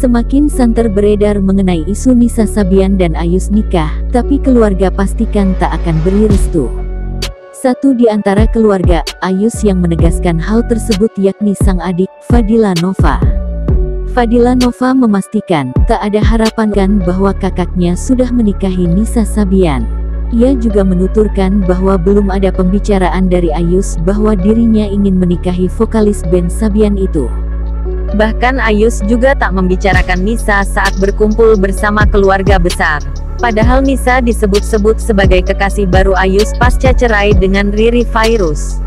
Semakin santer beredar mengenai isu Nisa Sabian dan Ayus nikah, tapi keluarga pastikan tak akan beri restu. Satu di antara keluarga Ayus yang menegaskan hal tersebut yakni sang adik, Fadila Nova. Fadila Nova memastikan, tak ada harapan kan bahwa kakaknya sudah menikahi Nisa Sabian. Ia juga menuturkan bahwa belum ada pembicaraan dari Ayus bahwa dirinya ingin menikahi vokalis band Sabian itu. Bahkan Ayus juga tak membicarakan Nisa saat berkumpul bersama keluarga besar. Padahal Nisa disebut-sebut sebagai kekasih baru Ayus pasca cerai dengan Riri Virus.